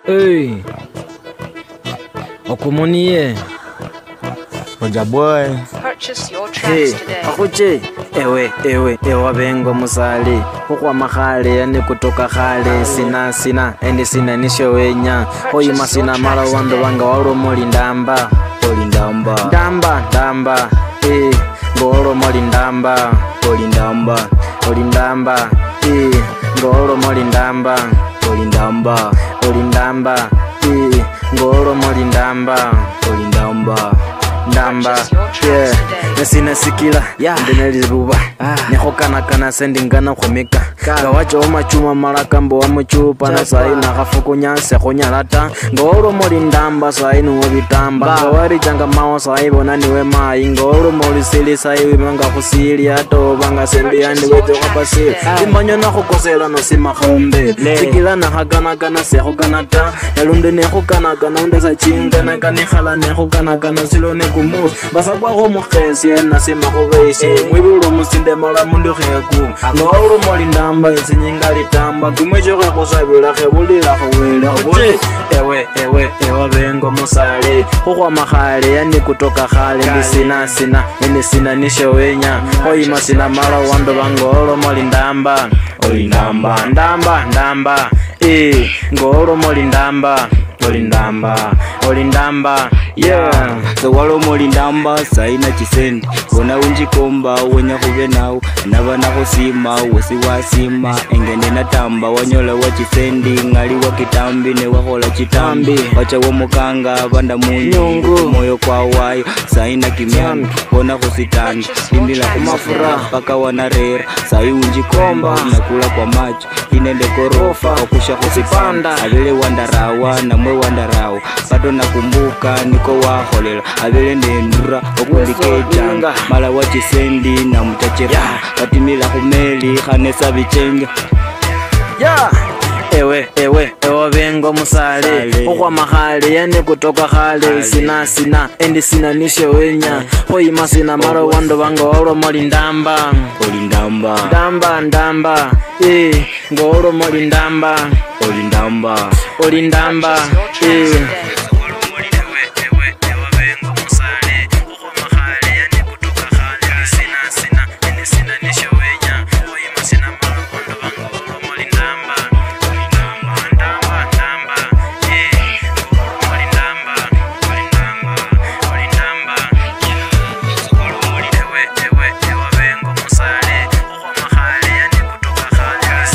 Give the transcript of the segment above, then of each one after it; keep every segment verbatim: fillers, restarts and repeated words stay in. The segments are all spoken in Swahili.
Hey, Okumoniye. Oja boy. Purchase your tracks Hey, today. akuche. Ewe, ewe, ewa bengo musali. Ukwa mahali, yani kutoka khale. Sina, sina, endi sina nisho wenya. Oyi masina mala wando wanga walo moli ndamba. Oli ndamba. Ndamba, ndamba. Eh, ngolo moli ndamba. Oli ndamba. Oli ndamba. Eh, ngolo moli ndamba. Oli ndamba. Oli ndamba. Eh, ngolo moli ndamba. Oli ndamba. Ndamba, Purchase your tracks yeah, today. nesina sikila, Yeah. ndineli ruba, Ah. neho kana kana sendi ngana khomeka, Kana. gawacha omachuma malakambo wa muchupa na Chapa. sayi na hafuku nyanse khonyalata, ngolo moli ndamba sayi nuwe bitamba, Ba. ngawari changa mawa sayi bona niwe mayi, ngolo moli sili sayi wimanga khusili, ato banga sembi andi wete khapasili, imbanyo na khukosela no sima khombe, Le. sikila na hakana kana seho kanata, yalunde neho kana kana undesa chingana kanikhala neho kana kana silo nekumu, basa kwa ho mukhesi yena sima khubesi, mwibulo musinde mala mundu kheku, ngolo moli ndamba isinyinga litamba, kumwecho khekhusabila khebulila khowele khobuli, ewe ewe ewa bengo musale, khukhwa makhale yani kutoka khale, ndi sina sina, ndi sina nisho wenya, khoyima sina mala wando bangolo moli ndamba, Oli ndamba. ndamba ndamba, eh, ngolo moli ndamba, oli ndamba, oli ndamba, yeah. Zawalo moli ndamba saina chisendi. Bona unjikomba wenya kube nawo. Naba nako sima wesi wasima. Engende natamba wanyola wa chisendi. Ngali wa kitambi ne wakola chitambi. Wacha wa mukanga banda munyungu. Moyo kwa wayo saina kimyami. Bona kusitani imbila kumafura paka wanarera. Sayi unjikomba nakula kwa macho. Inende korofa okusha kusipanda. Abele wandarawa na mwe wandarawa. Bado nakumbuka niko waholela. Abele ndendura okundikejanga. Mala wachisendi na mutachera. Katimila kumeli khanesa bichenge. Yeah. Ewe, ewe, ewa bengo musale, Sale. ukwa mahale, yani kutoka khale, Sale. sina sina, endi sina nisho wenya, khoyima sina mara wando wanga walo moli ndamba, Oli ndamba. ndamba, ndamba, eh, ngolo moli ndamba, Oli ndamba. oli ndamba, Purchase your tracks eh. today.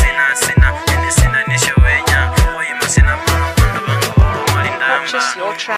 Purchase your tracks.